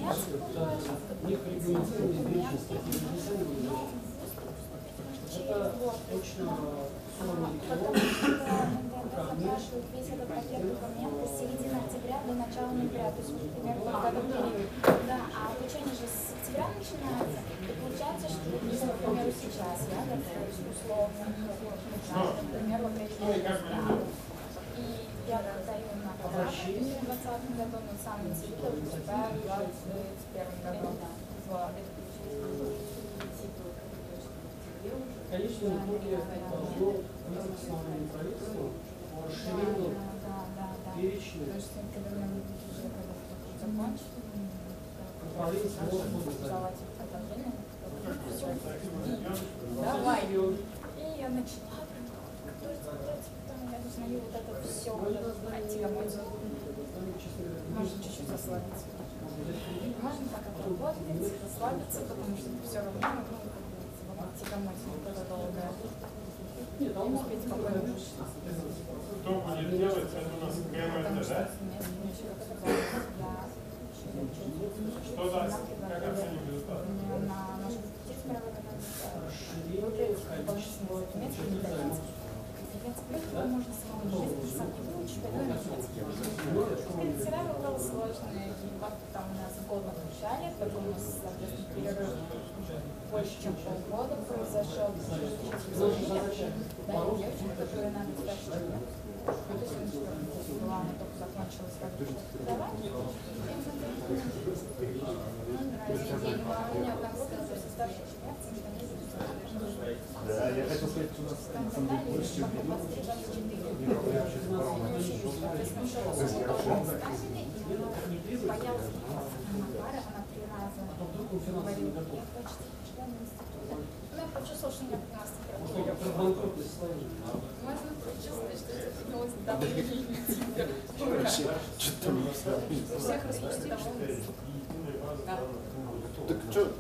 Запрашивают весь этот пакет документов с середины октября до начала ноября, то есть, например, вот в этот период. Да, а обучение же с октября начинается, и получается, что, например, сейчас я готовлюсь условно, например, в определенную страну. И я подаю на программу в 2020 году, но сам институт поступаю в 2021 году. Конечно, в итоге должно быть основным правительством по расширению перечня управления самого. Давай. И я начала готовить, потом я узнаю вот это все, тягомотину. Можно чуть-чуть расслабиться. Можно так отработать, расслабиться, потому что все равно тягомотина тоже долгая. Нет, а успеть спокойно. Кто будет делать, это у нас КМС, да? Что даст? Как оценим результат? На нашем факультете правовой экономики выбрать положительный немецкий и итальянский. Итальянский можно самому писать не выучить, Вчера было сложно, и там у нас год отмечали, потом у нас, соответственно, перерыв больше, чем полгода произошел. Да, и девочка, которая надо спрашивать, то есть была, она только закончилась как бы преподавание. У меня там вот это со старшей школьницей, что они да, я хотел сказать, что у нас на самом деле больше, чем боялась пары, она 3 раза говорила, я почти член института. Но я почувствовала, что у меня 15 можно почувствовать, что это вернулось давление. что-то не Всех распустила. Так что?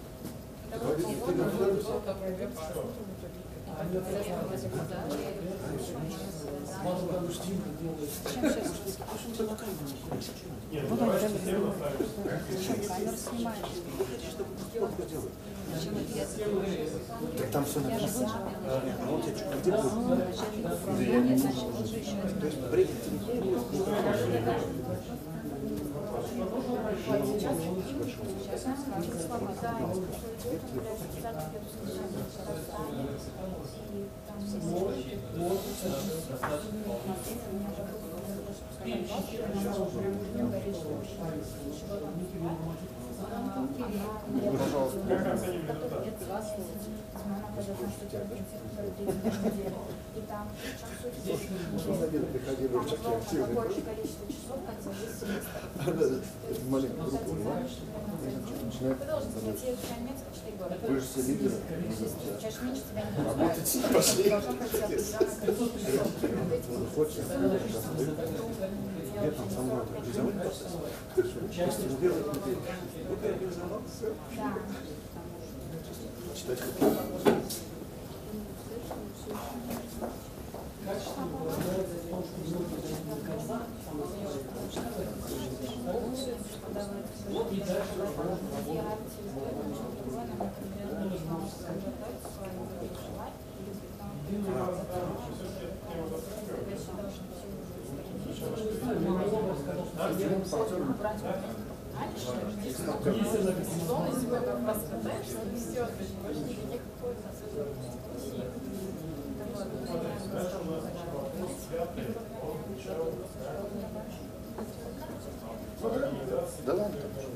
Так там все написано. А вот я что-то где был? То есть брейк Пожалуйста. Как оценим результат? И там, причем суть большее количество часов, как за весь семестр. маленькая группа, Ты должен найти немецкий 4 года. вы же все лидеры. Сейчас меньше тебя не будет. Работать пошли. Должно пройти определенное количество часов. Хочешь, где там со мной организовать процесс? Если вы делаете, вы организовал, все. Да. Читать Качество выражается в том, что многие доказа, вот и дальше да ладно.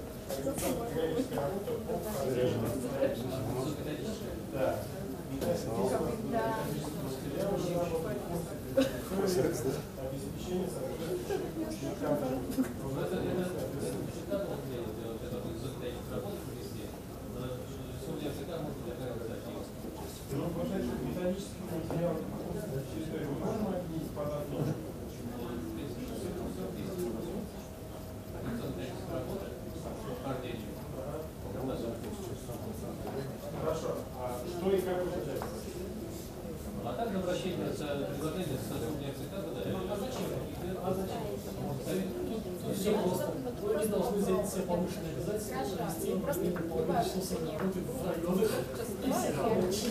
Хорошо. А что и как получается? А также обращение с предложением сотрудника ЦК. А зачем? Тут все просто. Вы не должны взять себе повышенные обязательства, вести Просто время половины часа работы в районах. И все рабочие.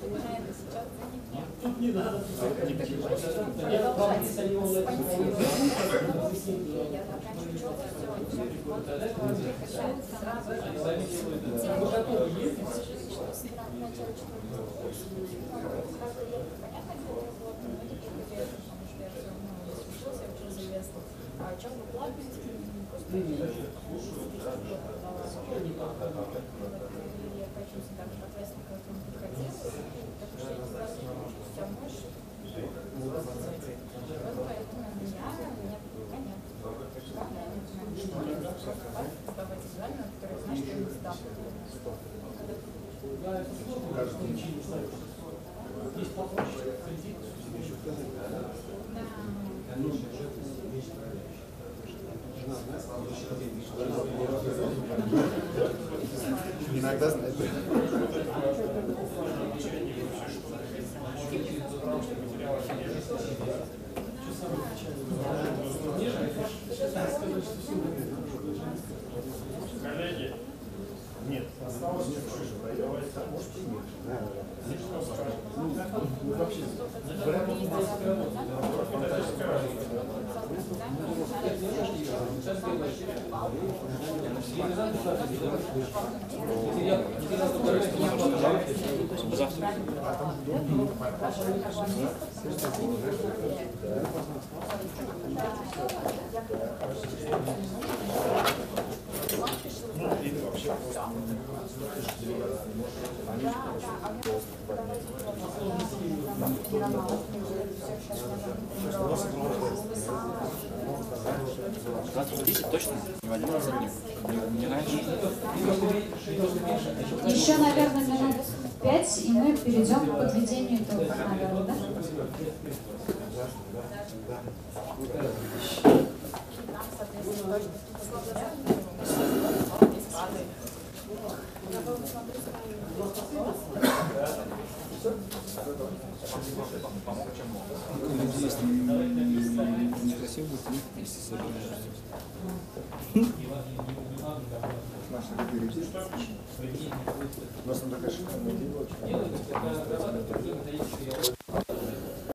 Тут не надо. Я правда стоял на этом. А чем вы платите? Просто я хочу так соответственно, как он подходил, так что я не знаю, что все можешь. Поэтому меня пока нет. Сдавать экзамен, который знаешь, что я не сдам. Есть попроще, кредит. Иногда знает. Коллеги, нет, осталось чуть-чуть. Давайте Вообще, точно? Не в один раз, не раньше. Еще, наверное, минут 5, и мы перейдем к подведению итогов, наверное, да? Некрасиво будет, если собираешься. наши люди. У нас такая шикарная идея.